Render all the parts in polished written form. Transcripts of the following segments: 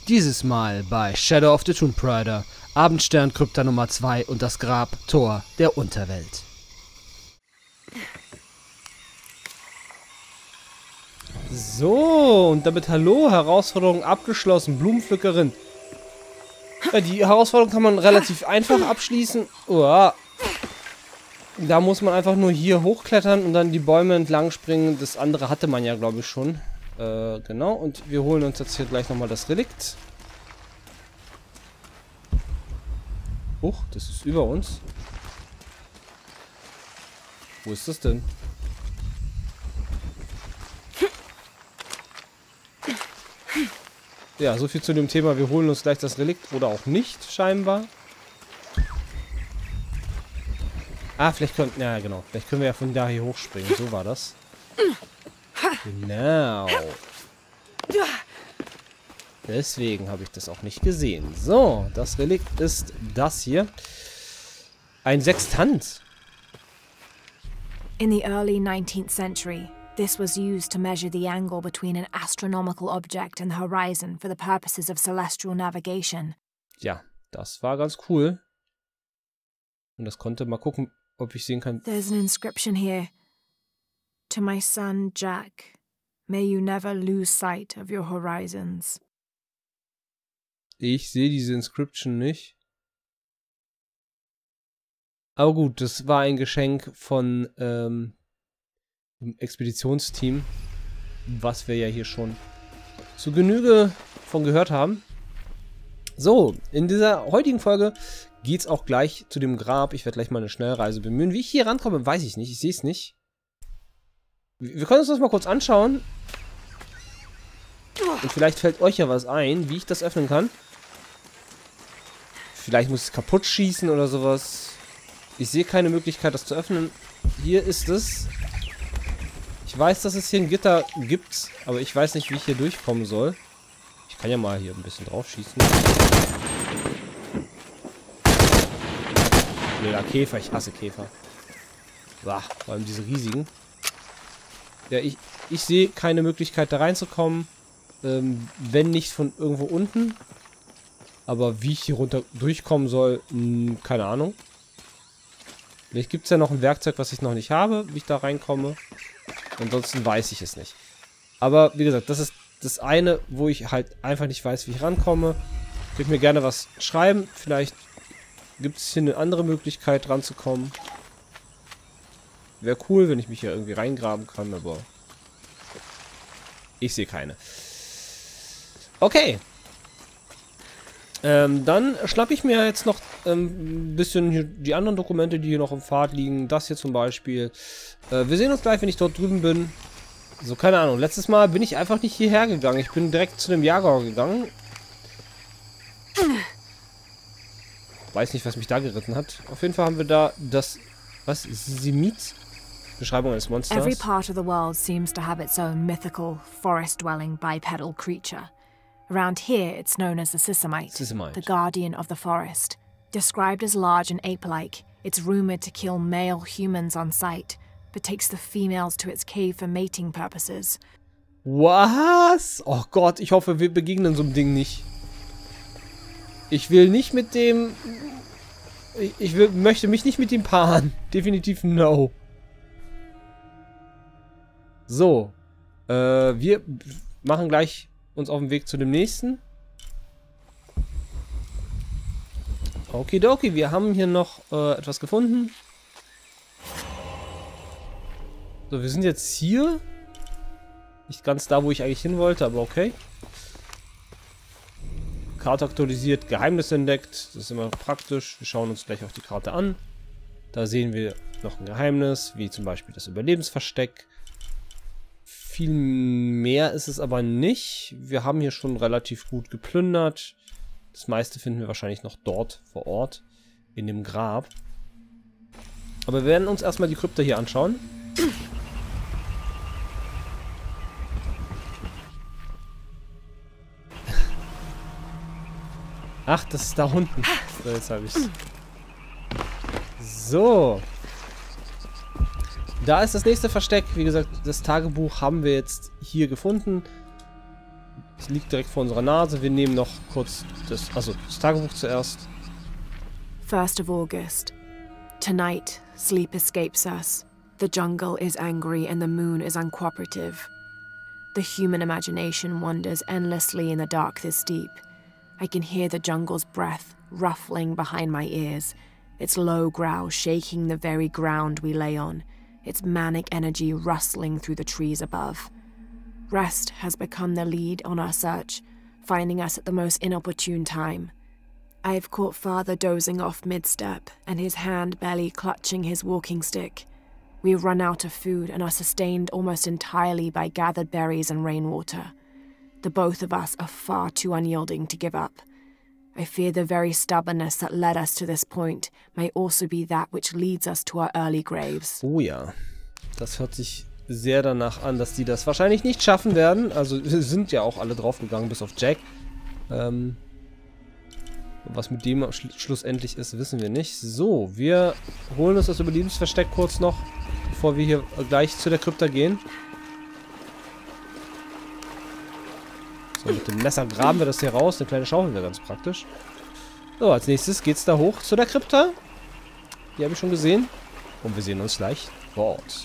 Dieses Mal bei Shadow of the Tomb Raider, Abendstern Krypta Nummer 2 und das Grab Tor der Unterwelt. So, und damit hallo, Herausforderung abgeschlossen, Blumenpflückerin. Die Herausforderung kann man relativ einfach abschließen. Uah. Da muss man einfach nur hier hochklettern und dann die Bäume entlang springen. Das andere hatte man ja, glaube ich, schon. Genau, und wir holen uns jetzt hier gleich nochmal das Relikt. Huch, das ist über uns. Wo ist das denn? Ja, so viel zu dem Thema. Wir holen uns gleich das Relikt oder auch nicht, scheinbar. Ah, vielleicht können... Ja, genau. Vielleicht können wir ja von da hier hochspringen. So war das. Genau. Deswegen habe ich das auch nicht gesehen. So, das Relikt ist das hier. Ein Sextant. In the early 19th century, this was used to measure the angle between an astronomical object and the horizon for the purposes of celestial navigation. Ja, das war ganz cool. Und das konnte mal gucken, ob ich sehen kann. There's an inscription here. To my son Jack, may you never lose sight of your horizons. Ich sehe diese Inscription nicht. Aber gut, das war ein Geschenk von dem Expeditionsteam, was wir ja hier schon zu Genüge von gehört haben. So, in dieser heutigen Folge geht es auch gleich zu dem Grab. Ich werde gleich mal eine Schnellreise bemühen. Wie ich hier rankomme, weiß ich nicht. Ich sehe es nicht. Wir können uns das mal kurz anschauen. Und vielleicht fällt euch ja was ein, wie ich das öffnen kann. Vielleicht muss ich es kaputt schießen oder sowas. Ich sehe keine Möglichkeit, das zu öffnen. Hier ist es. Ich weiß, dass es hier ein Gitter gibt, aber ich weiß nicht, wie ich hier durchkommen soll. Ich kann ja mal hier ein bisschen drauf schießen. Blöder Käfer, ich hasse Käfer. Bah, vor allem diese riesigen. Ja, ich sehe keine Möglichkeit, da reinzukommen. Wenn nicht von irgendwo unten. Aber wie ich hier runter durchkommen soll, keine Ahnung. Vielleicht gibt es ja noch ein Werkzeug, was ich noch nicht habe, wie ich da reinkomme. Ansonsten weiß ich es nicht. Aber wie gesagt, das ist das eine, wo ich halt einfach nicht weiß, wie ich rankomme. Könnt mir gerne was schreiben. Vielleicht gibt es hier eine andere Möglichkeit ranzukommen. Wäre cool, wenn ich mich hier irgendwie reingraben kann, aber ich sehe keine. Okay. Dann schnappe ich mir jetzt noch ein bisschen hier die anderen Dokumente, die hier noch im Pfad liegen. Das hier zum Beispiel. Wir sehen uns gleich, wenn ich dort drüben bin. So, keine Ahnung. Letztes Mal bin ich einfach nicht hierher gegangen. Ich bin direkt zu dem Jaguar gegangen. Weiß nicht, was mich da geritten hat. Auf jeden Fall haben wir da das... Was? Simit? Beschreibung eines Monsters. Every part of the world seems to have its own mythical, forest-dwelling bipedal creature. Around here, it's known as the Sisamite, the guardian of the forest. Described as large and ape-like, it's rumored to kill male humans on sight, but takes the females to its cave for mating purposes. Was? Oh Gott, ich hoffe, wir begegnen so einem Ding nicht. Ich will nicht mit dem... möchte mich nicht mit ihm paaren. Definitiv no. So. Wir machen gleich uns auf den Weg zu dem nächsten. Okidoki, wir haben hier noch etwas gefunden. So, wir sind jetzt hier. Nicht ganz da, wo ich eigentlich hin wollte, aber okay. Karte aktualisiert, Geheimnis entdeckt. Das ist immer praktisch. Wir schauen uns gleich auch die Karte an. Da sehen wir noch ein Geheimnis, wie zum Beispiel das Überlebensversteck. Viel mehr ist es aber nicht. Wir haben hier schon relativ gut geplündert. Das meiste finden wir wahrscheinlich noch dort vor Ort, in dem Grab. Aber wir werden uns erstmal die Krypta hier anschauen. Ach, das ist da unten. So, jetzt habe ich es. So. Da ist das nächste Versteck. Wie gesagt, das Tagebuch haben wir jetzt hier gefunden. Es liegt direkt vor unserer Nase. Wir nehmen noch kurz das Tagebuch zuerst. 1st of August. Tonight, sleep escapes us. The jungle is angry and the moon is uncooperative. The human imagination wanders endlessly in the dark this deep. I can hear the jungle's breath ruffling behind my ears, its low growl shaking the very ground we lay on, its manic energy rustling through the trees above. Rest has become the lead on our search, finding us at the most inopportune time. I've caught Father dozing off mid-step and his hand barely clutching his walking stick. We run out of food and are sustained almost entirely by gathered berries and rainwater. The both of us are far too unyielding to give up. I fear the very stubbornness that led us to this point may also be that which leads us to our early graves. Oh ja, das hört sich sehr danach an, dass die das wahrscheinlich nicht schaffen werden. Also sind ja auch alle draufgegangen, bis auf Jack. Was mit dem schlussendlich ist, wissen wir nicht. So, wir holen uns das Überlebensversteck kurz noch, bevor wir hier gleich zu der Krypta gehen. So, mit dem Messer graben wir das hier raus. Eine kleine Schaufel wäre ganz praktisch. So, als nächstes geht's da hoch zu der Krypta. Die habe ich schon gesehen. Und wir sehen uns gleich dort.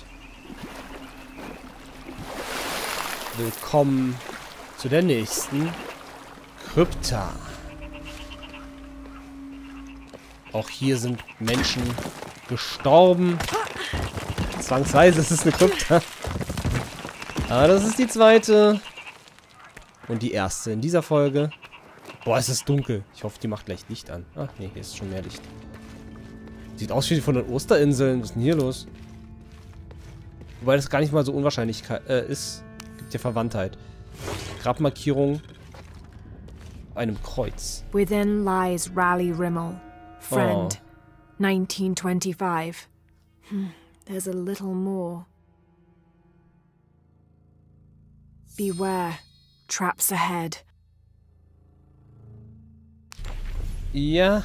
Willkommen zu der nächsten Krypta. Auch hier sind Menschen gestorben. Zwangsweise ist es eine Krypta. Aber das ist die zweite. Und die erste in dieser Folge. Boah, es ist dunkel. Ich hoffe, die macht gleich Licht an. Ach nee, hier ist schon mehr Licht. Sieht aus wie von den Osterinseln. Was ist denn hier los? Wobei das gar nicht mal so unwahrscheinlich ist. Gibt ja Verwandtheit. Grabmarkierung. Einem Kreuz. Within lies Raleigh Rimmel. Friend. 1925. There's a little more. Beware. Traps ahead. Ja.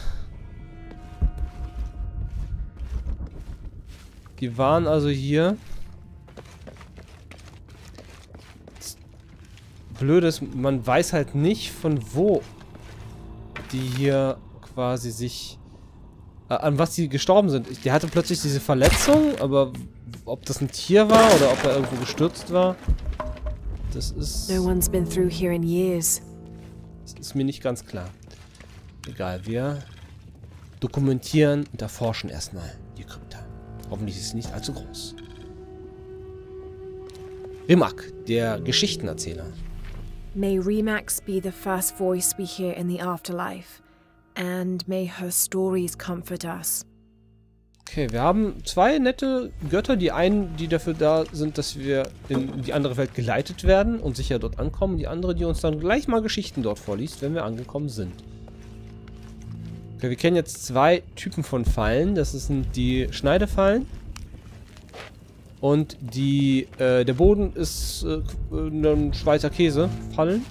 Die waren also hier. Das Blöde ist, man weiß halt nicht, von wo die hier quasi sich... an was die gestorben sind. Der hatte plötzlich diese Verletzung, aber ob das ein Tier war oder ob er irgendwo gestürzt war, das ist... No one's been through here in years. Das ist mir nicht ganz klar. Egal, wir dokumentieren und erforschen erstmal die Krypta. Hoffentlich ist sie nicht allzu groß. Rimak, der Geschichtenerzähler. May Remax be the first voice we hear in the afterlife, and may her stories comfort us. Okay, wir haben zwei nette Götter. Die einen, die dafür da sind, dass wir in die andere Welt geleitet werden und sicher dort ankommen. Die andere, die uns dann gleich mal Geschichten dort vorliest, wenn wir angekommen sind. Okay, wir kennen jetzt zwei Typen von Fallen. Das sind die Schneidefallen. Und die, der Boden ist ein Schweizer Käse-Fallen.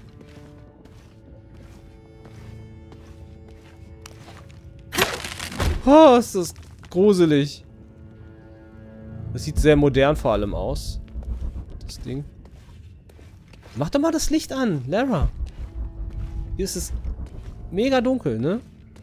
Oh, ist das gruselig. Das sieht sehr modern vor allem aus. Das Ding. Mach doch mal das Licht an, Lara. Hier ist es mega dunkel, ne?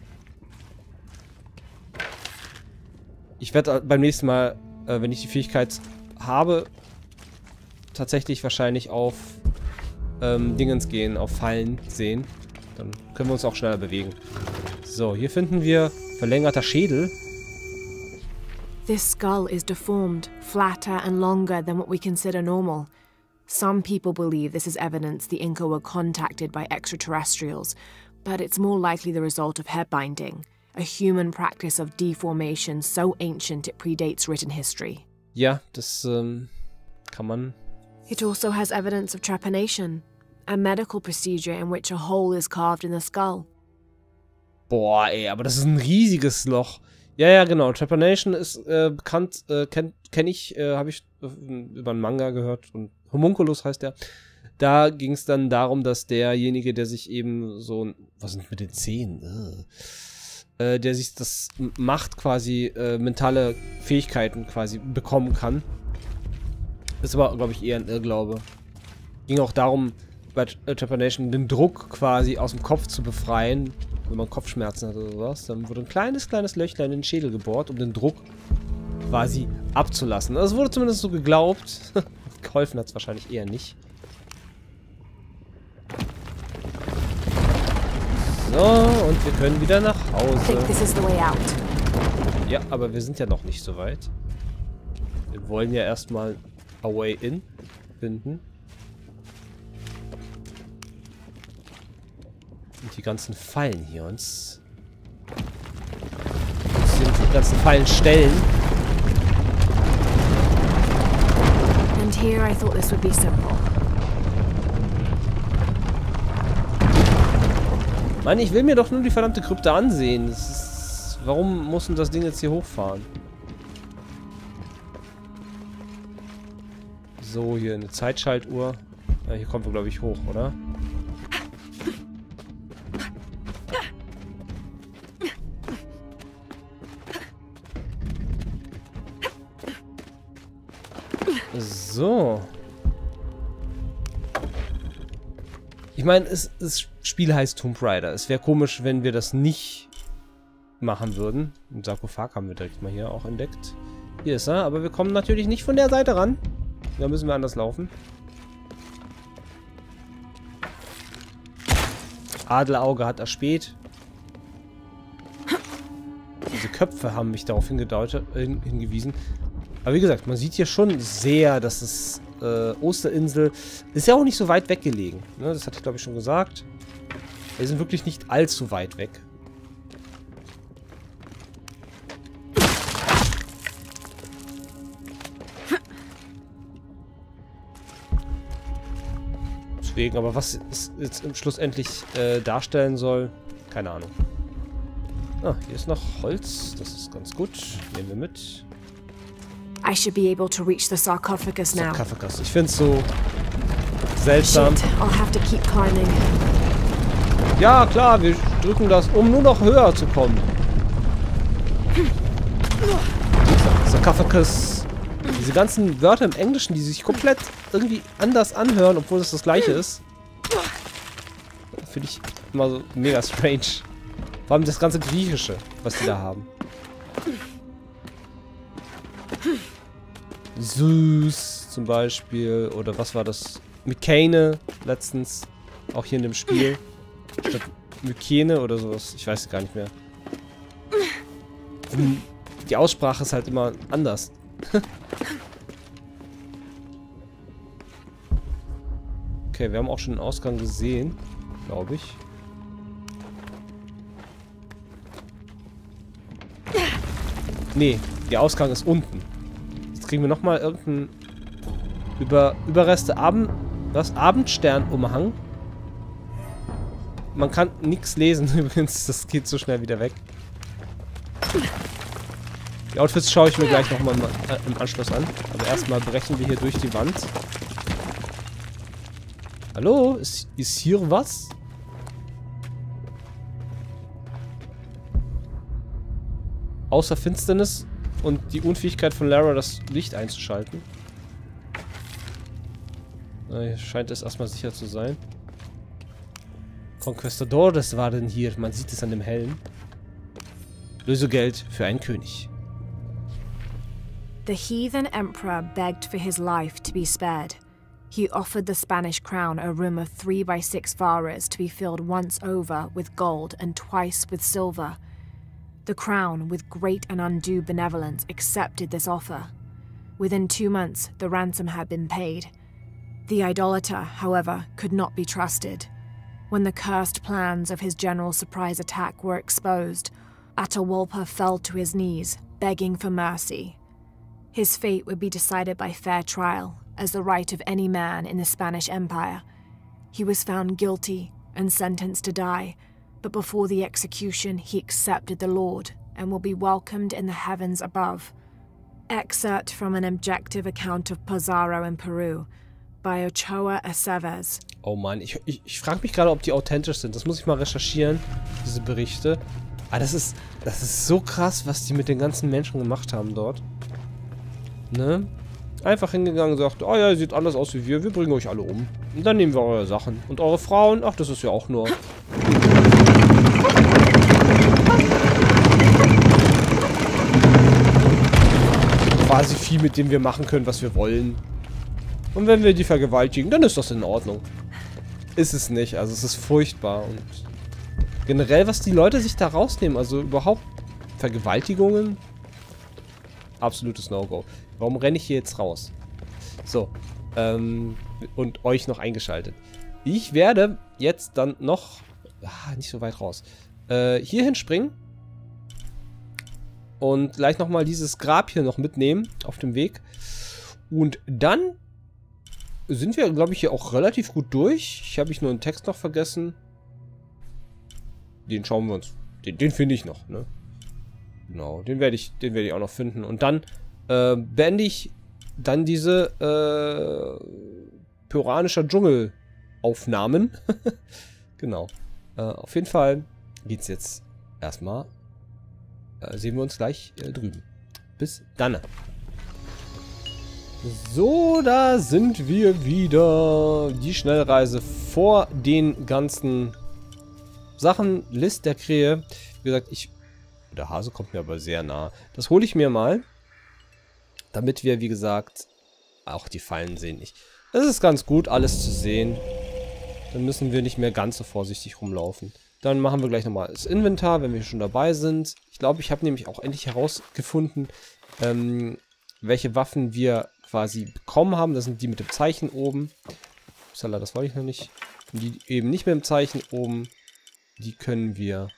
Ich werde beim nächsten Mal, wenn ich die Fähigkeit habe, tatsächlich wahrscheinlich auf Dingens gehen, auf Fallen sehen. Dann können wir uns auch schneller bewegen. So, hier finden wir verlängerter Schädel. This skull is deformed, flatter and longer than what we consider normal. Some people believe this is evidence the Inca were contacted by extraterrestrials, but it's more likely the result of head binding, a human practice of deformation so ancient it predates written history. Ja, das kann man... It also has evidence of trepanation, a medical procedure in which a hole is carved in the skull. Boah, ey, aber das ist ein riesiges Loch. Ja, ja, genau. Trepanation ist bekannt, kenne ich, habe ich über einen Manga gehört. Und Homunculus heißt der. Da ging es dann darum, dass derjenige, der sich eben so... Was sind mit den Zähnen? Der sich das macht, quasi mentale Fähigkeiten quasi bekommen kann. Ist aber, glaube ich, eher ein Irrglaube. Ging auch darum, bei Trepanation den Druck quasi aus dem Kopf zu befreien, wenn man Kopfschmerzen hat oder sowas, dann wurde ein kleines Löchlein in den Schädel gebohrt, um den Druck quasi abzulassen. Das wurde zumindest so geglaubt. Geholfen hat es wahrscheinlich eher nicht. So, und wir können wieder nach Hause. Ja, aber wir sind ja noch nicht so weit. Wir wollen ja erstmal A Way In finden. Und die ganzen Fallen hier uns... die ganzen Fallen stellen. And here I thought this would be simple. Mann, ich will mir doch nur die verdammte Krypta ansehen. Warum muss denn das Ding jetzt hier hochfahren? So, hier eine Zeitschaltuhr. Ja, hier kommen wir, glaube ich, hoch, oder? So. Ich meine, das Spiel heißt Tomb Raider. Es wäre komisch, wenn wir das nicht machen würden. Den Sarkophag haben wir direkt mal hier auch entdeckt. Hier ist er, aber wir kommen natürlich nicht von der Seite ran. Da müssen wir anders laufen. Adlerauge hat erspäht. Diese Köpfe haben mich darauf hingewiesen. Aber wie gesagt, man sieht hier schon sehr, dass es Osterinsel ist ja auch nicht so weit weggelegen. Ne? Das hatte ich, glaube ich, schon gesagt. Wir sind wirklich nicht allzu weit weg. Deswegen, aber was es jetzt schlussendlich darstellen soll, keine Ahnung. Ah, hier ist noch Holz. Das ist ganz gut. Nehmen wir mit. I should be able to reach the sarcophagus now. Sarcophagus. Ich finde es so seltsam. Shit, I'll have to keep climbing. Ja, klar, wir drücken das, um nur noch höher zu kommen. Sarcophagus. Diese ganzen Wörter im Englischen, die sich komplett irgendwie anders anhören, obwohl es das gleiche ist. Finde ich immer so mega strange. Vor allem das ganze Griechische, was die da haben. Zeus zum Beispiel. Oder was war das? Mykene letztens. Auch hier in dem Spiel. Statt Mykene oder sowas. Ich weiß gar nicht mehr. Die Aussprache ist halt immer anders. Okay, wir haben auch schon den Ausgang gesehen. Glaube ich. Nee, der Ausgang ist unten. Jetzt kriegen wir nochmal irgendeinen Überreste Abendsternumhang. Man kann nichts lesen übrigens. Das geht so schnell wieder weg. Die Outfits schaue ich mir gleich nochmal im Anschluss an. Aber erstmal brechen wir hier durch die Wand. Hallo? Ist hier was? Außer Finsternis und die Unfähigkeit von Lara, das Licht einzuschalten. Hier scheint es erstmal sicher zu sein. Conquistadores war denn hier. Man sieht es an dem Helm. Lösegeld für einen König. The heathen emperor begged for his life to be spared. He offered the Spanish crown a room of 3 by 6 varas to be filled once over with gold and twice with silver. The crown, with great and undue benevolence, accepted this offer. Within 2 months, the ransom had been paid. The idolater, however, could not be trusted. When the cursed plans of his general surprise attack were exposed, Atahualpa fell to his knees, begging for mercy. His fate would be decided by fair trial, as the right of any man in the Spanish Empire. He was found guilty and sentenced to die, but before the execution he accepted the Lord and will be welcomed in the heavens above. Excerpt from an objective account of Pizarro in Peru by Ochoa Aceves. Oh Mann, ich frage mich gerade, ob die authentisch sind. Das muss ich mal recherchieren, diese Berichte. Aber das ist so krass, was die mit den ganzen Menschen gemacht haben dort. Ne? Einfach hingegangen und sagt, oh ja, ihr seht anders aus wie wir bringen euch alle um. Und dann nehmen wir eure Sachen. Und eure Frauen, ach, das ist ja auch nur... quasi viel, mit dem wir machen können, was wir wollen. Und wenn wir die vergewaltigen, dann ist das in Ordnung. Ist es nicht, also es ist furchtbar. Und generell, was die Leute sich da rausnehmen, also überhaupt Vergewaltigungen, absolutes No-Go. Warum renne ich hier jetzt raus? So, und euch noch eingeschaltet. Ich werde jetzt dann noch, nicht so weit raus, hier hinspringen und gleich nochmal dieses Grab hier noch mitnehmen auf dem Weg. Und dann sind wir, glaube ich, hier auch relativ gut durch. Ich habe nur einen Text noch vergessen. Den schauen wir uns. Den finde ich noch, ne? Genau, den werde ich auch noch finden. Und dann beende ich dann diese pyranischer Dschungel-Aufnahmen. Genau. Auf jeden Fall geht's jetzt erstmal. Sehen wir uns gleich drüben. Bis dann. So, da sind wir wieder. Die Schnellreise vor den ganzen Sachen. List der Krähe. Wie gesagt, der Hase kommt mir aber sehr nah. Das hole ich mir mal. Damit wir, wie gesagt, auch die Fallen sehen. Das ist ganz gut, alles zu sehen. Dann müssen wir nicht mehr ganz so vorsichtig rumlaufen. Dann machen wir gleich nochmal das Inventar, wenn wir schon dabei sind. Ich glaube, ich habe nämlich auch endlich herausgefunden, welche Waffen wir quasi bekommen haben. Das sind die mit dem Zeichen oben. Upsala, das wollte ich noch nicht. Und die eben nicht mit dem Zeichen oben. Die können wir,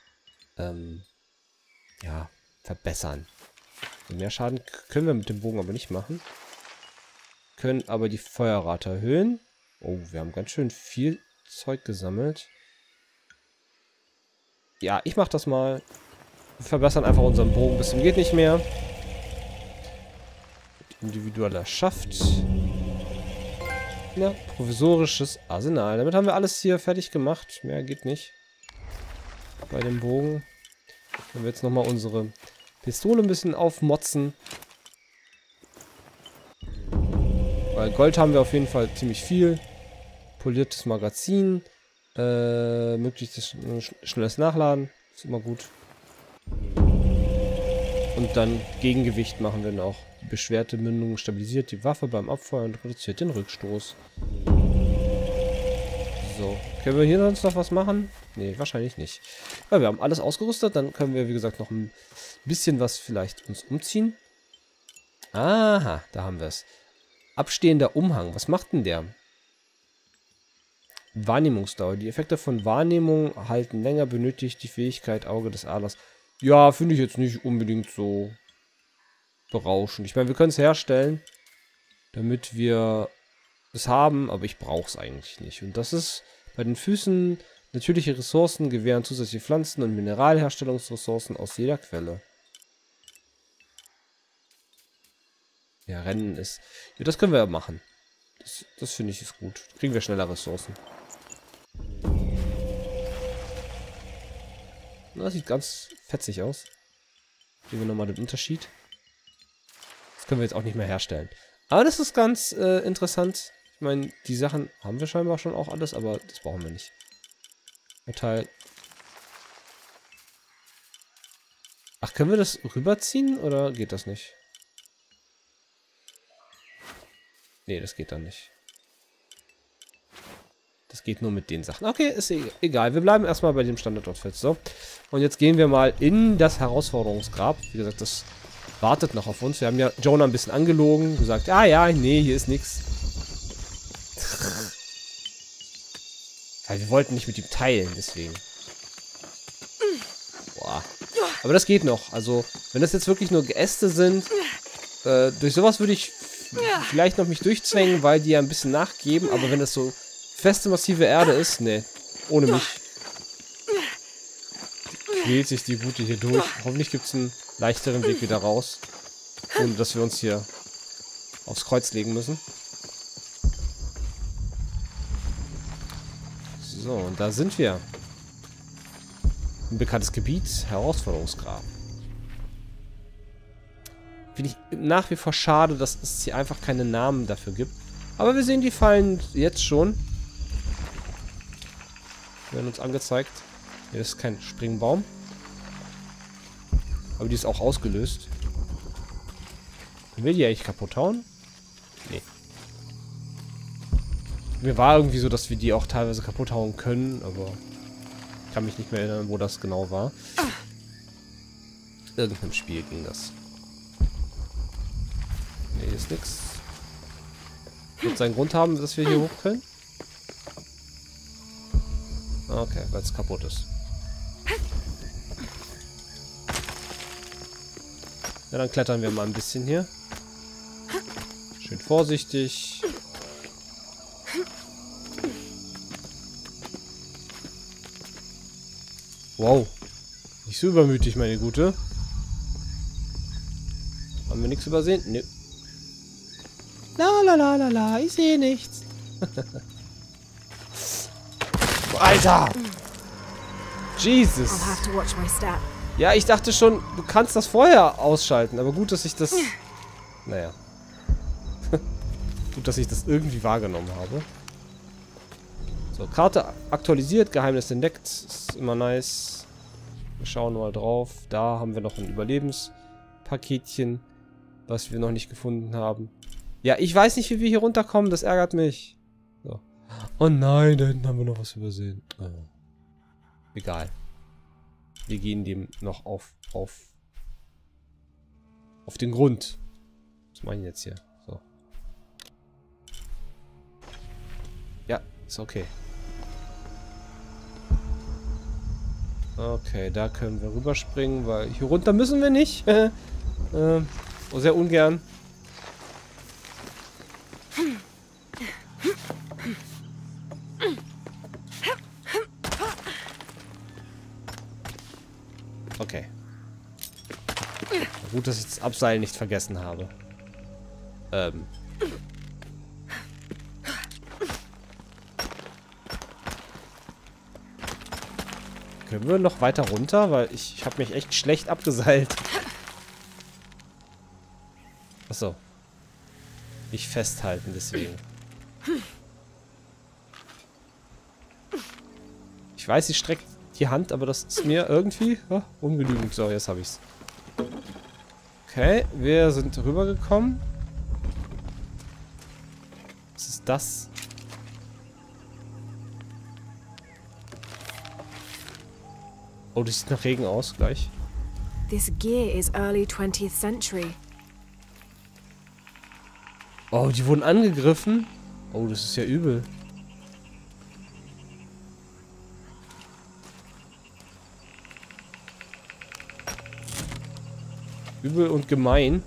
ja, verbessern. Und mehr Schaden können wir mit dem Bogen aber nicht machen. Können aber die Feuerrate erhöhen. Oh, wir haben ganz schön viel Zeug gesammelt. Ja, ich mach das mal. Wir verbessern einfach unseren Bogen bis zum geht nicht mehr. Individueller Schaft. Ja, provisorisches Arsenal. Damit haben wir alles hier fertig gemacht. Mehr geht nicht. Bei dem Bogen. Wenn wir jetzt nochmal unsere Pistole ein bisschen aufmotzen. Weil Gold haben wir auf jeden Fall ziemlich viel. Poliertes Magazin. Möglichst schnelles Nachladen. Ist immer gut. Und dann Gegengewicht machen wir noch. Die beschwerte Mündung stabilisiert die Waffe beim Abfeuern und reduziert den Rückstoß. So. Können wir hier sonst noch was machen? Nee, wahrscheinlich nicht. Ja, wir haben alles ausgerüstet. Dann können wir, wie gesagt, noch ein bisschen was vielleicht uns umziehen. Aha, da haben wir es. Abstehender Umhang. Was macht denn der? Wahrnehmungsdauer. Die Effekte von Wahrnehmung halten länger, benötigt die Fähigkeit Auge des Adlers. Ja, finde ich jetzt nicht unbedingt so berauschend. Ich meine, wir können es herstellen, damit wir es haben, aber ich brauche es eigentlich nicht. Und das ist bei den Füßen natürliche Ressourcen gewähren zusätzliche Pflanzen- und Mineralherstellungsressourcen aus jeder Quelle. Ja, Rennen ist... Ja, das können wir ja machen. Das finde ich ist gut. Kriegen wir schneller Ressourcen. Na, das sieht ganz fetzig aus. Sehen wir nochmal den Unterschied. Das können wir jetzt auch nicht mehr herstellen. Aber das ist ganz interessant. Ich meine, die Sachen haben wir scheinbar schon auch alles, aber das brauchen wir nicht. Teil. Ach, können wir das rüberziehen oder geht das nicht? Nee, das geht dann nicht. Das geht nur mit den Sachen. Okay, ist egal. Wir bleiben erstmal bei dem Standort fest. So. Und jetzt gehen wir mal in das Herausforderungsgrab. Wie gesagt, das wartet noch auf uns. Wir haben ja Jonah ein bisschen angelogen. Gesagt, ah ja, nee, hier ist nichts. Weil wir wollten nicht mit ihm teilen, deswegen. Boah. Aber das geht noch. Also, wenn das jetzt wirklich nur Geäste sind, durch sowas würde ich vielleicht noch mich durchzwängen, weil die ja ein bisschen nachgeben. Aber wenn das so feste, massive Erde ist, nee, ohne mich quält sich die Gute hier durch. Hoffentlich gibt es einen leichteren Weg wieder raus, ohne dass wir uns hier aufs Kreuz legen müssen. So, und da sind wir. Ein bekanntes Gebiet, Herausforderungsgrab. Finde ich nach wie vor schade, dass es hier einfach keine Namen dafür gibt. Aber wir sehen die Fallen jetzt schon. Die werden uns angezeigt. Hier ist kein Springbaum. Aber die ist auch ausgelöst. Will die eigentlich kaputt hauen? Nee. Mir war irgendwie so, dass wir die auch teilweise kaputt hauen können, aber ich kann mich nicht mehr erinnern, wo das genau war. Irgendeinem Spiel ging das. Nee, hier ist nix. Wird seinen Grund haben, dass wir hier hoch können? Okay, weil es kaputt ist. Ja, dann klettern wir mal ein bisschen hier. Schön vorsichtig. Wow. Nicht so übermütig, meine Gute. Haben wir nichts übersehen? Nö. La la la la la, ich sehe nichts. Alter! Jesus! Ja, ich dachte schon, du kannst das vorher ausschalten, aber gut, dass ich das... Naja. Gut, dass ich das irgendwie wahrgenommen habe. So, Karte aktualisiert, Geheimnis entdeckt. Ist immer nice. Wir schauen mal drauf. Da haben wir noch ein Überlebenspaketchen, was wir noch nicht gefunden haben. Ja, ich weiß nicht, wie wir hier runterkommen. Das ärgert mich. So. Oh nein, da hinten haben wir noch was übersehen. Oh. Egal. Wir gehen dem noch auf den Grund. Was meine ich jetzt hier? So. Ja, ist okay. Okay, da können wir rüberspringen, weil hier runter müssen wir nicht. Sehr ungern. Okay. Gut, dass ich das Abseilen nicht vergessen habe. Können wir noch weiter runter? Weil ich habe mich echt schlecht abgeseilt. Achso. Nicht festhalten, deswegen. Ich weiß, sie streckt die Hand, aber das ist mir irgendwie ungenügend. So, jetzt habe ich's. Okay, wir sind rübergekommen. Was ist das? Oh, das sieht nach Regen aus, gleich. This gear is early 20th century. Oh, die wurden angegriffen. Oh, das ist ja übel. Übel und gemein.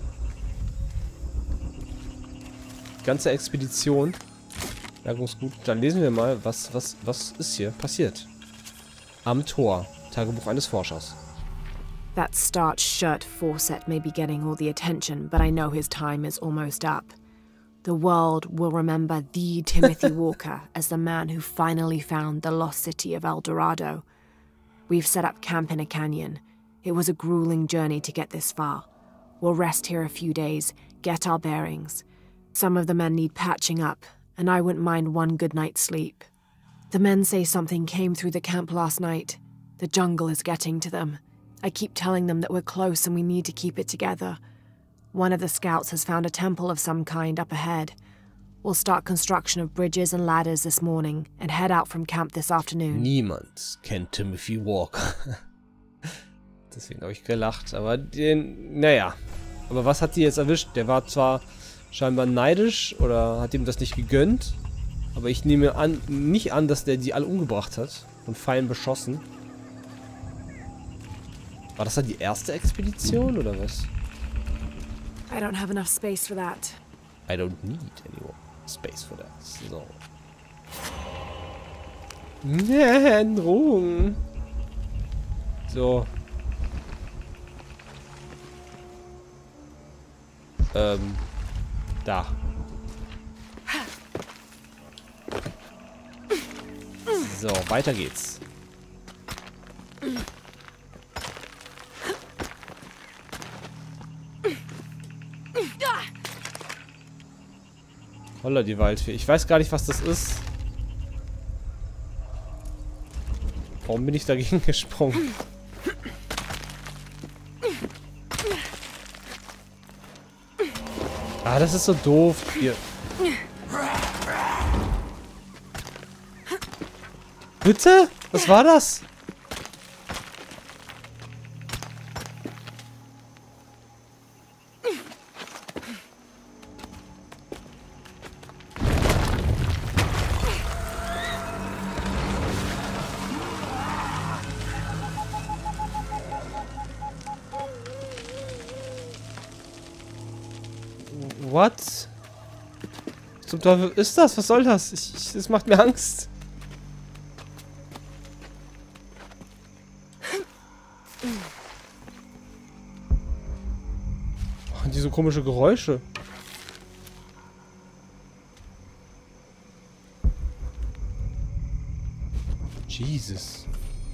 Die ganze Expedition. Bergungsgut. Dann lesen wir mal, was ist hier passiert. Am Tor. Tagebuch eines Forschers. That starched shirt Fawcett may be getting all the attention, but I know his time is almost up. The world will remember the Timothy Walker as the man who finally found the lost city of El Dorado. We've set up camp in a canyon. It was a grueling journey to get this far. We'll rest here a few days, get our bearings. Some of the men need patching up, and I wouldn't mind one good night's sleep. The men say something came through the camp last night. The jungle is getting to them. I keep telling them that we're close and we need to keep it together. One of the scouts has found a temple of some kind up ahead. We'll start construction of bridges and ladders this morning and head out from camp this afternoon. Niemand kennt Timothy Walker. Deswegen habe ich gelacht, aber naja. Aber was hat die jetzt erwischt? Der war zwar scheinbar neidisch oder hat ihm das nicht gegönnt, aber ich nehme nicht an, dass der die alle umgebracht hat und Pfeilen beschossen. War das dann die erste Expedition oder was? I don't have enough space for that. I don't need any more space for that. So. Nee, Drohung. So. Da. So, weiter geht's. Holla die Waldfee. Ich weiß gar nicht, was das ist. Warum bin ich dagegen gesprungen? Ah, das ist so doof. Hier. Bitte? Was war das? What? Zum Teufel ist das? Was soll das? Das macht mir Angst. Oh, diese komische Geräusche. Jesus.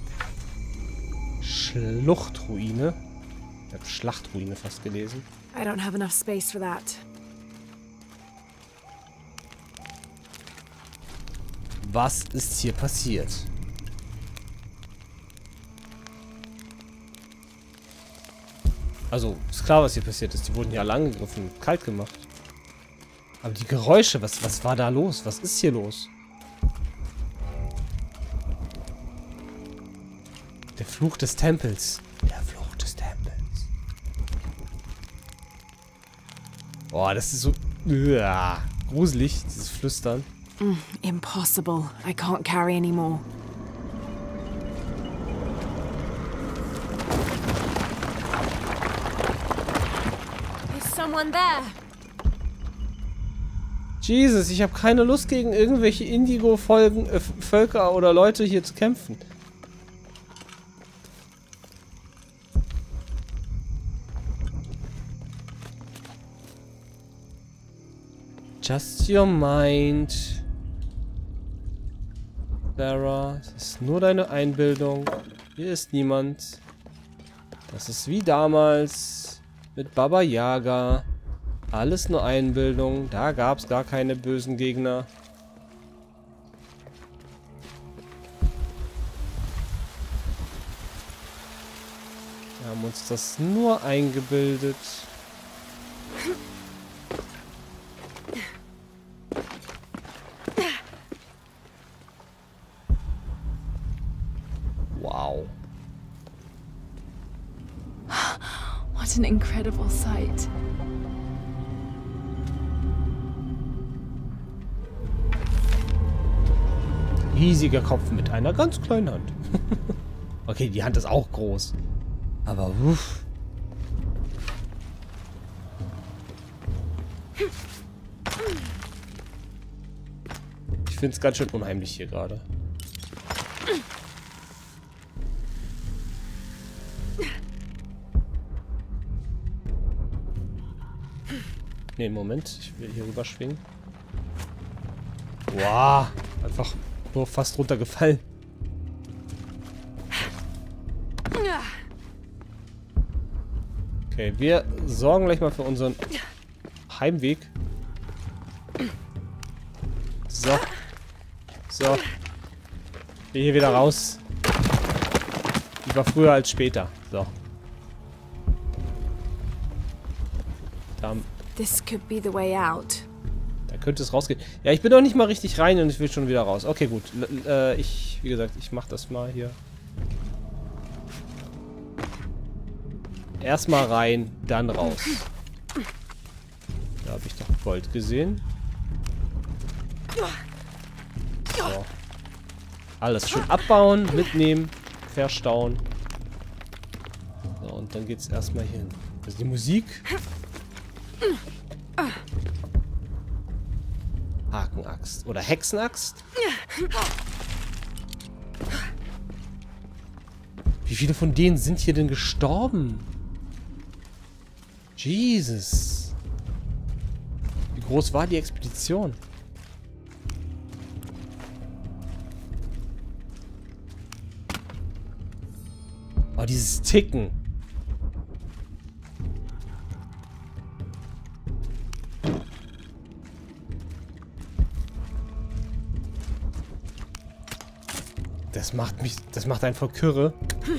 Schluchtruine. Ich habe Schlachtruine fast gelesen. I don't have enough space for that. Was ist hier passiert? Also, ist klar, was hier passiert ist. Die wurden ja alle angegriffen und kalt gemacht. Aber die Geräusche, was war da los? Was ist hier los? Der Fluch des Tempels. Der Fluch des Tempels. Boah, das ist so gruselig, dieses Flüstern. Impossible. I can't carry anymore. Is someone there? Jesus, ich habe keine Lust, gegen irgendwelche Indigo-Völker oder Leute hier zu kämpfen. Just your mind. Sarah, es ist nur deine Einbildung. Hier ist niemand. Das ist wie damals mit Baba Yaga. Alles nur Einbildung. Da gab es gar keine bösen Gegner. Wir haben uns das nur eingebildet. Wow. What an incredible sight. Riesiger Kopf mit einer ganz kleinen Hand. Okay, die Hand ist auch groß. Aber uff. Ich finde es ganz schön unheimlich hier gerade. Ne, Moment. Ich will hier rüber schwingen. Wow. Einfach nur fast runtergefallen. Okay, wir sorgen gleich mal für unseren Heimweg. So. So. Ich will hier wieder raus. Lieber früher als später. So. This could be the way out. Da könnte es rausgehen. Ja, ich bin noch nicht mal richtig rein und ich will schon wieder raus. Okay, gut. Wie gesagt, ich mach das mal hier. Erstmal rein, dann raus. Da habe ich doch Gold gesehen. So. Alles schön abbauen, mitnehmen, verstauen. So, und dann geht's erstmal hin. Also die Musik. Hakenaxt. Oder Hexenaxt. Wie viele von denen sind hier denn gestorben? Jesus. Wie groß war die Expedition? Oh, dieses Ticken. Das macht einen voll Kürre.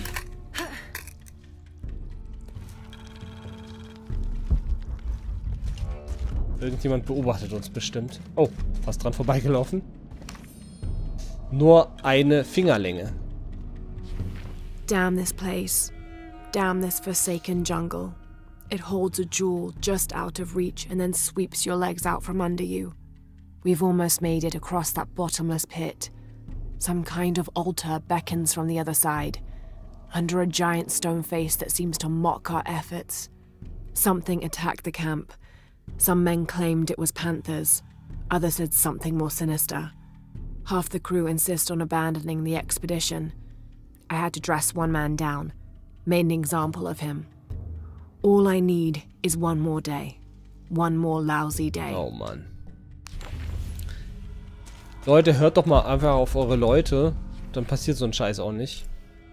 Irgendjemand beobachtet uns bestimmt. Oh, fast dran vorbeigelaufen. Nur eine Fingerlänge. Damn this place. Damn this forsaken jungle. It holds a jewel just out of reach and then sweeps your legs out from under you. We've almost made it across that bottomless pit. Some kind of altar beckons from the other side, under a giant stone face that seems to mock our efforts. Something attacked the camp. Some men claimed it was panthers. Others said something more sinister. Half the crew insist on abandoning the expedition. I had to dress one man down, made an example of him. All I need is one more day. One more lousy day. Oh Mann. Leute, hört doch mal einfach auf eure Leute. Dann passiert so ein Scheiß auch nicht.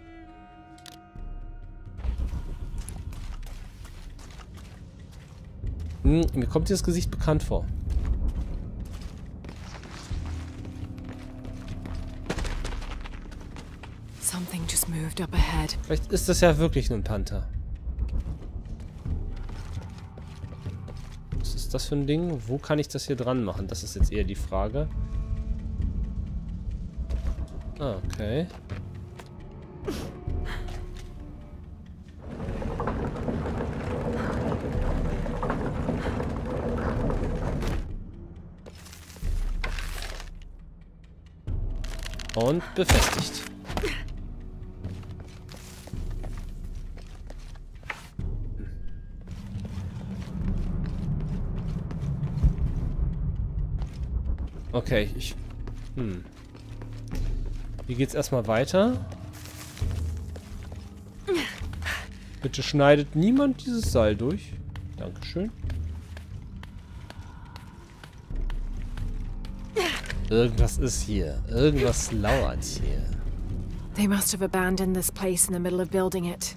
Mir kommt dieses Gesicht bekannt vor. Something just moved up ahead. Vielleicht ist das ja wirklich ein Panther. Was ist das für ein Ding? Wo kann ich das hier dran machen? Das ist jetzt eher die Frage. Ah, okay. Und befestigt. Okay, Hier geht's erstmal weiter. Bitte schneidet niemand dieses Seil durch. Dankeschön. Irgendwas ist hier. Irgendwas lauert hier. They must have abandoned this place in the middle of building it.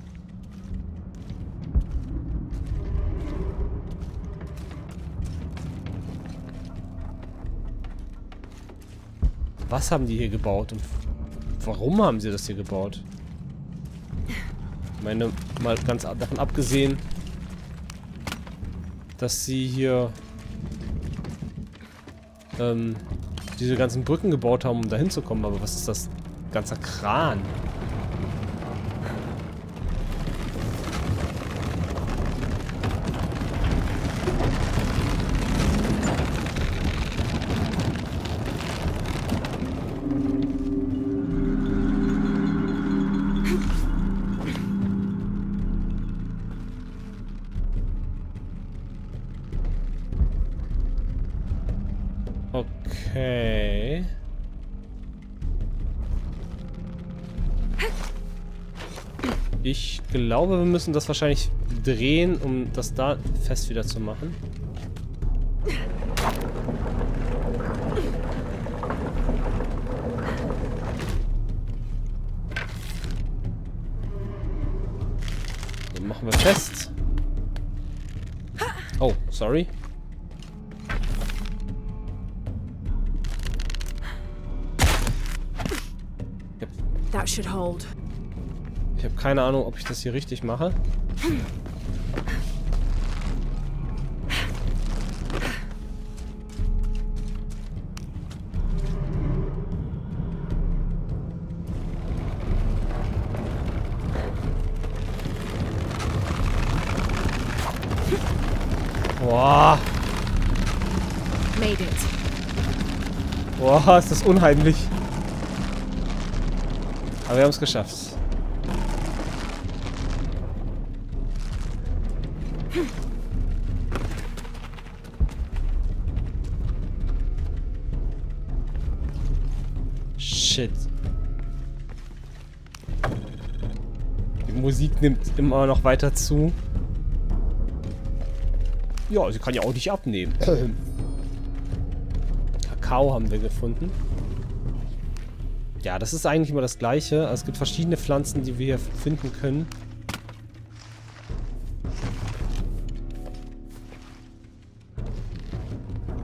Was haben die hier gebaut und warum haben sie das hier gebaut? Ich meine, mal ganz davon abgesehen, dass sie hier diese ganzen Brücken gebaut haben, um da hinzukommen. Aber was ist das? Ganzer Kran. Okay. Ich glaube, wir müssen das wahrscheinlich drehen, um das da fest wieder zu machen. Dann machen wir fest. Oh, sorry. That should hold. Ich habe keine Ahnung, ob ich das hier richtig mache. Boah. Made it. Boah, ist das unheimlich. Aber wir haben es geschafft. Shit. Die Musik nimmt immer noch weiter zu. Ja, sie kann ja auch nicht abnehmen. Kakao haben wir gefunden. Ja, das ist eigentlich immer das Gleiche. Also es gibt verschiedene Pflanzen, die wir hier finden können.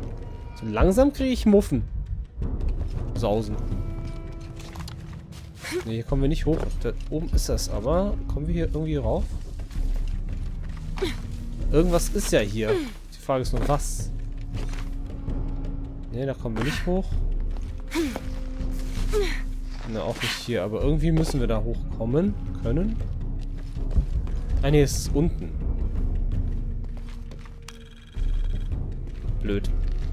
So langsam kriege ich Muffen. Sausen. Ne, hier kommen wir nicht hoch. Da oben ist das aber. Kommen wir hier irgendwie rauf? Irgendwas ist ja hier. Die Frage ist nur, was? Ne, da kommen wir nicht hoch. Ne, auch nicht hier. Aber irgendwie müssen wir da hochkommen können. Ah, ne, es ist unten. Blöd.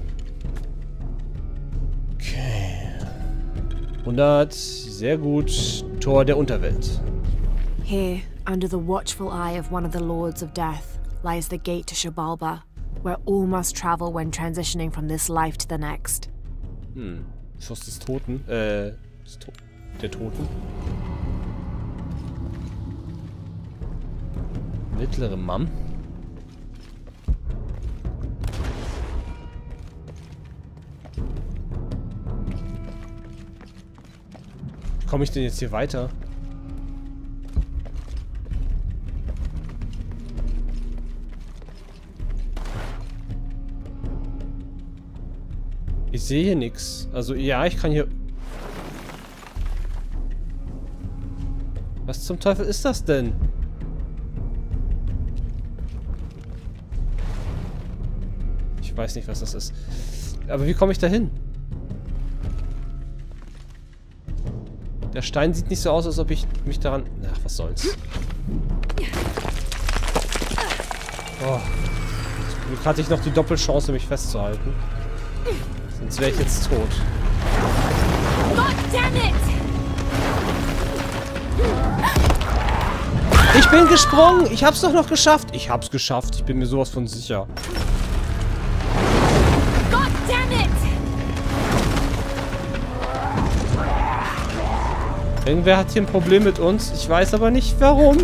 Okay. 100. Sehr gut. Tor der Unterwelt. Here, under the watchful eye of one of the Lords of Death, lies the gate to Xibalba, where all must travel when transitioning from this life to the next. Schloss des Toten. Der Toten. Mittlere Mann. Wie komme ich denn jetzt hier weiter? Ich sehe hier nichts. Also ja, ich kann hier... Was zum Teufel ist das denn? Ich weiß nicht, was das ist. Aber wie komme ich da hin? Der Stein sieht nicht so aus, als ob ich mich daran... Ach, was soll's. Oh. Zum Glück hatte ich noch die Doppelchance, mich festzuhalten. Sonst wäre ich jetzt tot. Ich bin gesprungen! Ich hab's doch noch geschafft! Ich hab's geschafft. Ich bin mir sowas von sicher. Irgendwer hat hier ein Problem mit uns. Ich weiß aber nicht, warum.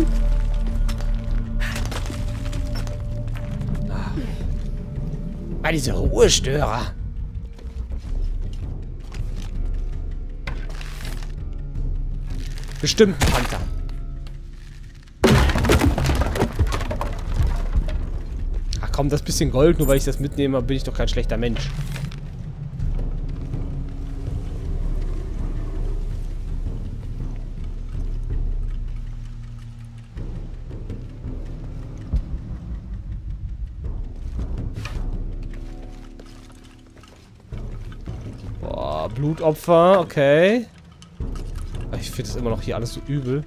Bei diese Ruhestörer. Bestimmt ein Panther. Ach komm, das bisschen Gold, nur weil ich das mitnehme, bin ich doch kein schlechter Mensch. Boah, Blutopfer, okay. Ich finde das immer noch hier alles so übel.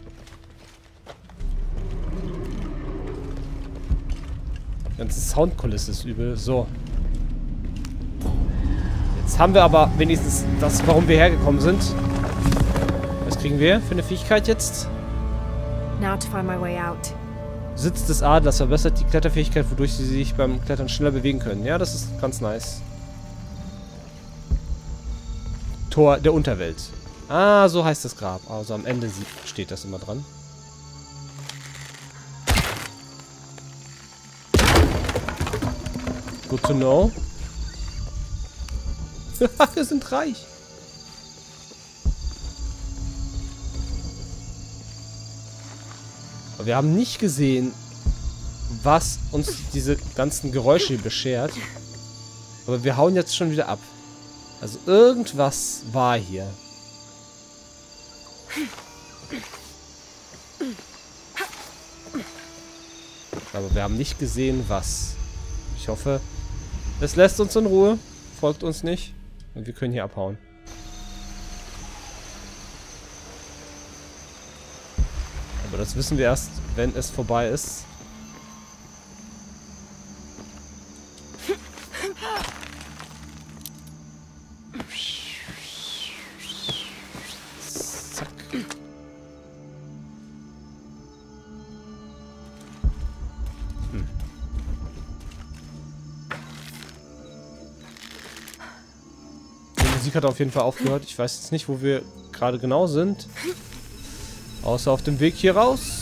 Die ganze Soundkulisse ist übel. So. Jetzt haben wir aber wenigstens das, warum wir hergekommen sind. Was kriegen wir für eine Fähigkeit jetzt? Now to find my way out. Sitz des Adlers verbessert die Kletterfähigkeit, wodurch sie sich beim Klettern schneller bewegen können. Ja, das ist ganz nice. Tor der Unterwelt. Ah, so heißt das Grab. Also am Ende steht das immer dran. Good to know. Wir sind reich. Aber wir haben nicht gesehen, was uns diese ganzen Geräusche beschert. Aber wir hauen jetzt schon wieder ab. Also irgendwas war hier. Aber wir haben nicht gesehen, was. Ich hoffe, es lässt uns in Ruhe. Folgt uns nicht. Und wir können hier abhauen. Aber das wissen wir erst, wenn es vorbei ist. Zack. Die Musik hat auf jeden Fall aufgehört. Ich weiß jetzt nicht, wo wir gerade genau sind. Außer auf dem Weg hier raus.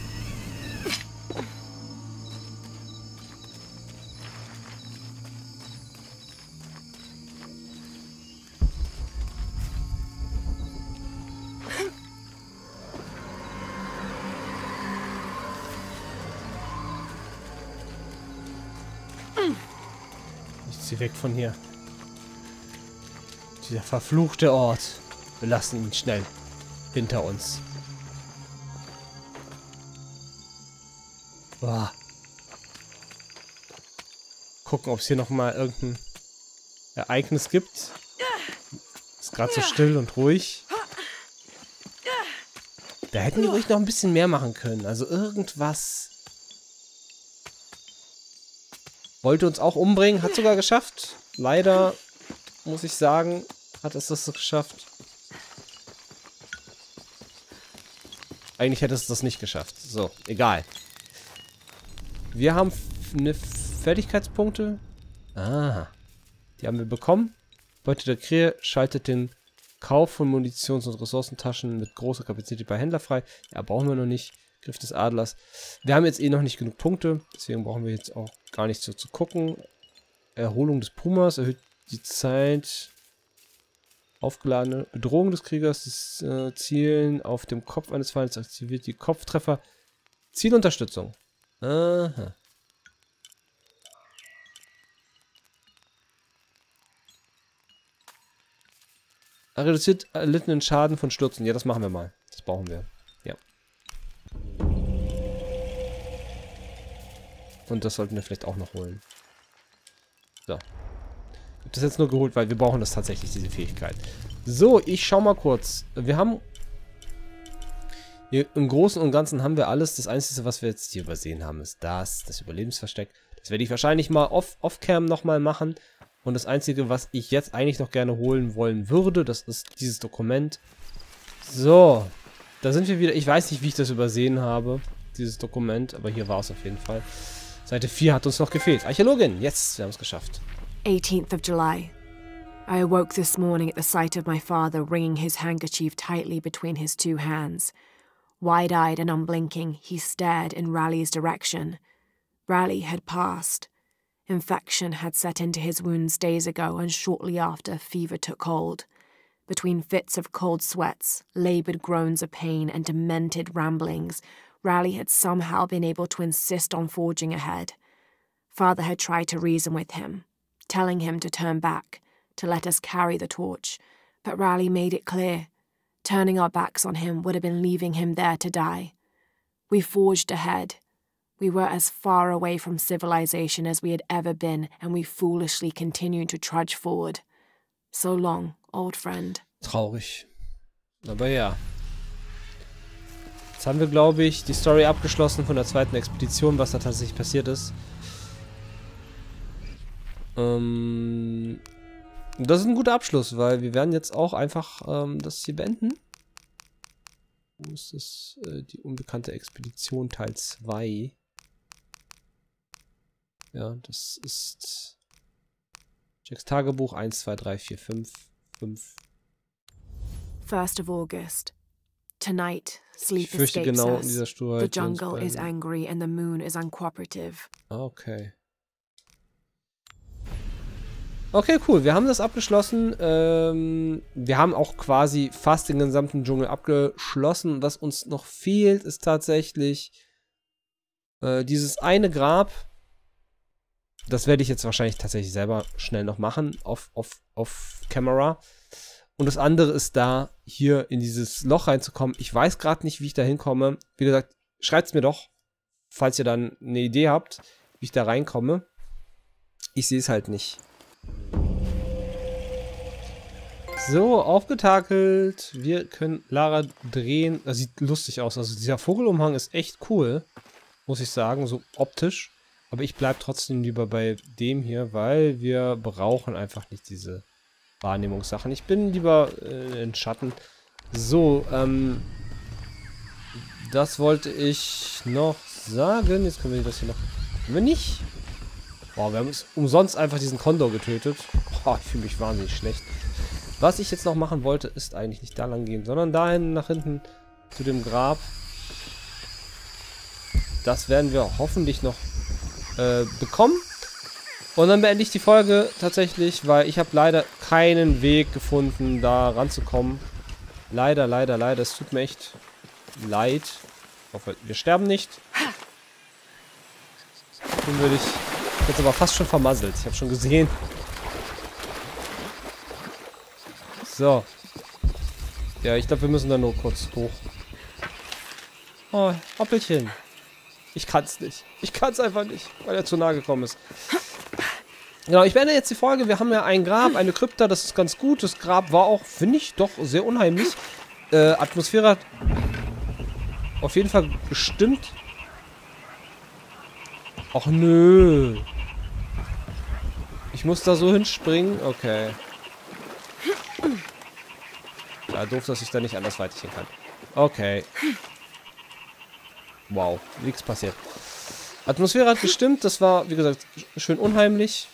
Ich zieh weg von hier. Dieser verfluchte Ort. Wir lassen ihn schnell. hinter uns. Boah. Gucken, ob es hier nochmal irgendein Ereignis gibt. Ist gerade so still und ruhig. Da hätten die ruhig noch ein bisschen mehr machen können. Also irgendwas. Wollte uns auch umbringen. Hat sogar geschafft. Leider, muss ich sagen, hat es das geschafft. Eigentlich hätte es das nicht geschafft. So, egal. Wir haben eine Fertigkeitspunkte. Ah. Die haben wir bekommen. Beute der Krähe schaltet den Kauf von Munitions- und Ressourcentaschen mit großer Kapazität bei Händler frei. Ja, brauchen wir noch nicht. Griff des Adlers. Wir haben jetzt eh noch nicht genug Punkte. Deswegen brauchen wir jetzt auch gar nicht so zu gucken. Erholung des Pumas erhöht die Zeit. Aufgeladene Bedrohung des Kriegers. Das Zielen auf dem Kopf eines Feindes aktiviert die Kopftreffer. Zielunterstützung. Aha. Er reduziert erlittenen Schaden von Stürzen. Ja, das machen wir mal. Das brauchen wir. Ja. Und das sollten wir vielleicht auch noch holen. So. Ich habe das jetzt nur geholt, weil wir brauchen das tatsächlich, diese Fähigkeit. So, ich schau mal kurz. Wir haben... Hier, im Großen und Ganzen haben wir alles. Das Einzige, was wir jetzt hier übersehen haben, ist das Überlebensversteck. Das werde ich wahrscheinlich mal off-cam nochmal machen. Und das Einzige, was ich jetzt eigentlich noch gerne holen wollen würde, das ist dieses Dokument. So, da sind wir wieder. Ich weiß nicht, wie ich das übersehen habe, dieses Dokument, aber hier war es auf jeden Fall. Seite 4 hat uns noch gefehlt. Archäologin, jetzt, wir haben es geschafft. 18th of July. I awoke this morning at the sight of my father wringing his handkerchief tightly between his two hands. Wide-eyed and unblinking, he stared in Raleigh's direction. Raleigh had passed. Infection had set into his wounds days ago, and shortly after, fever took hold. Between fits of cold sweats, laboured groans of pain, and demented ramblings, Raleigh had somehow been able to insist on forging ahead. Father had tried to reason with him, telling him to turn back, to let us carry the torch, but Raleigh made it clear. Turning our backs on him would have been leaving him there to die. We forged ahead. We were as far away from civilization as we had ever been, and we foolishly continued to trudge forward. So long, old friend. Traurig. Aber ja. Jetzt haben wir, glaube ich, die Story abgeschlossen von der zweiten Expedition, was da tatsächlich passiert ist. Das ist ein guter Abschluss, weil wir werden jetzt auch einfach das hier beenden. Wo ist das? Die unbekannte Expedition Teil 2. Ja, das ist Jacks Tagebuch 1, 2, 3, 4, 5. 1st of August. Tonight, sleep ich fürchte, escapes genau us. in dieser Sturheit. The jungle is angry and the moon is uncooperative. Okay. Okay, cool. Wir haben das abgeschlossen. Wir haben auch quasi fast den gesamten Dschungel abgeschlossen. Was uns noch fehlt, ist tatsächlich dieses eine Grab. Das werde ich jetzt wahrscheinlich tatsächlich selber schnell noch machen. Auf Camera. Und das andere ist da, hier in dieses Loch reinzukommen. Ich weiß gerade nicht, wie ich da hinkomme. Wie gesagt, schreibt es mir doch, falls ihr dann eine Idee habt, wie ich da reinkomme. Ich sehe es halt nicht. So, aufgetakelt. Wir können Lara drehen. Das sieht lustig aus. Also dieser Vogelumhang ist echt cool. Muss ich sagen, so optisch. Aber ich bleibe trotzdem lieber bei dem hier, weil wir brauchen einfach nicht diese Wahrnehmungssachen. Ich bin lieber in Schatten. So, das wollte ich noch sagen. Jetzt können wir das hier noch... Können wir nicht? Boah, wir haben umsonst einfach diesen Kondor getötet. Boah, ich fühle mich wahnsinnig schlecht. Was ich jetzt noch machen wollte, ist eigentlich nicht da lang gehen, sondern dahin nach hinten zu dem Grab. Das werden wir hoffentlich noch bekommen. Und dann beende ich die Folge tatsächlich, weil ich habe leider keinen Weg gefunden, da ranzukommen. Leider, leider, leider. Es tut mir echt leid. Ich hoffe, wir sterben nicht. Dann würde ich jetzt aber fast schon vermasselt. Ich habe schon gesehen. So. Ja, ich glaube, wir müssen da nur kurz hoch. Oh, Hoppelchen. Ich kann's nicht. Ich kann's einfach nicht, weil er zu nah gekommen ist. Genau, ich beende jetzt die Folge. Wir haben ja ein Grab, eine Krypta, das ist ganz gut. Das Grab war auch, finde ich, doch sehr unheimlich. Atmosphäre hat auf jeden Fall gestimmt. Ach nö. Ich muss da so hinspringen. Okay. Ja, doof, dass ich da nicht anders weitergehen kann. Okay. Wow, nichts passiert. Atmosphäre hat gestimmt. Das war, wie gesagt, schön unheimlich.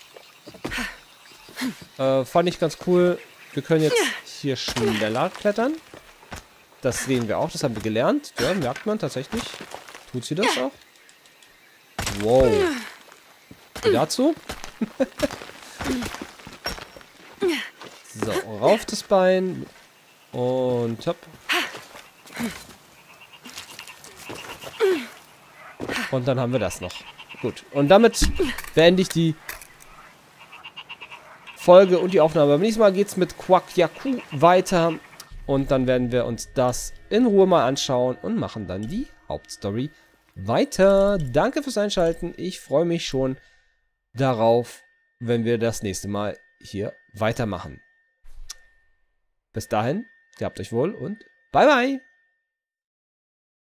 Fand ich ganz cool. Wir können jetzt hier schneller klettern. Das sehen wir auch. Das haben wir gelernt. Ja, merkt man tatsächlich. Tut sie das auch? Wow. Und dazu? So, rauf das Bein. Und hopp. Und dann haben wir das noch. Gut. Und damit beende ich die Folge und die Aufnahme. Beim nächsten Mal geht es mit Quack Yaku weiter. Und dann werden wir uns das in Ruhe mal anschauen und machen dann die Hauptstory weiter. Danke fürs Einschalten. Ich freue mich schon darauf, wenn wir das nächste Mal hier weitermachen. Bis dahin, gehabt euch wohl und bye bye.